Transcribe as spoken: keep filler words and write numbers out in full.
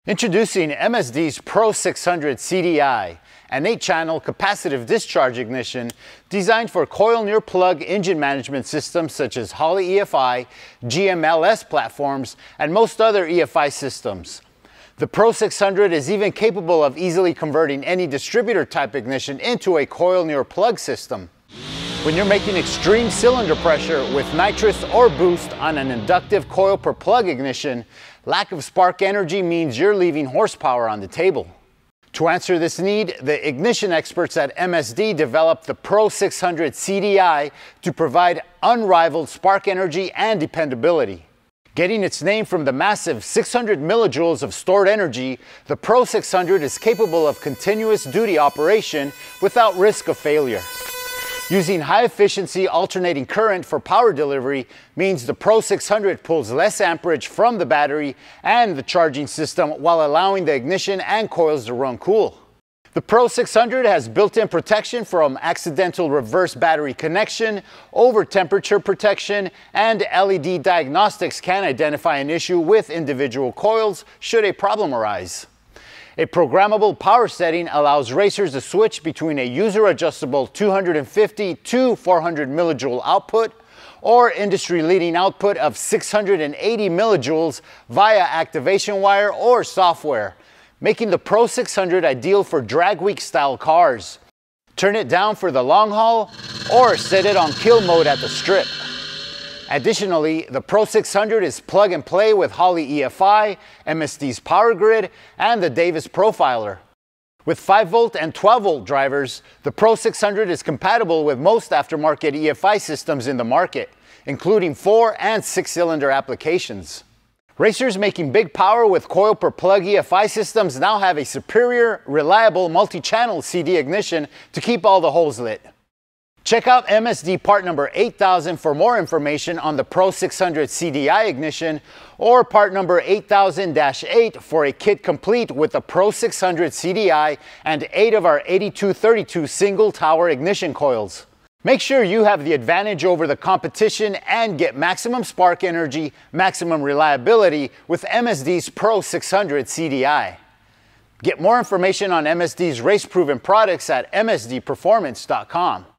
Introducing M S D's Pro six hundred C D I, an eight channel capacitive discharge ignition designed for coil-near-plug engine management systems such as Holley E F I, G M L S platforms, and most other E F I systems. The Pro six hundred is even capable of easily converting any distributor type ignition into a coil-near-plug system. When you're making extreme cylinder pressure with nitrous or boost on an inductive coil per plug ignition, lack of spark energy means you're leaving horsepower on the table. To answer this need, the ignition experts at M S D developed the Pro six hundred C D I to provide unrivaled spark energy and dependability. Getting its name from the massive six hundred millijoules of stored energy, the Pro six hundred is capable of continuous duty operation without risk of failure. Using high-efficiency alternating current for power delivery means the Pro six hundred pulls less amperage from the battery and the charging system while allowing the ignition and coils to run cool. The Pro six hundred has built-in protection from accidental reverse battery connection, over-temperature protection, and L E D diagnostics can identify an issue with individual coils should a problem arise. A programmable power setting allows racers to switch between a user-adjustable two hundred fifty to four hundred millijoule output or industry-leading output of six hundred eighty millijoules via activation wire or software, making the Pro six hundred ideal for drag week style cars. Turn it down for the long haul or set it on kill mode at the strip. Additionally, the Pro six hundred is plug and play with Holley E F I, M S D's Power Grid, and the Davis Profiler. With five volt and twelve volt drivers, the Pro six hundred is compatible with most aftermarket E F I systems in the market, including four and six cylinder applications. Racers making big power with coil per plug E F I systems now have a superior, reliable multi-channel C D ignition to keep all the holes lit. Check out M S D part number eight thousand for more information on the Pro six hundred C D I ignition, or part number eight thousand dash eight for a kit complete with the Pro six hundred C D I and eight of our eighty-two thirty-two single tower ignition coils. Make sure you have the advantage over the competition and get maximum spark energy, maximum reliability with M S D's Pro six hundred C D I. Get more information on M S D's race-proven products at M S D performance dot com.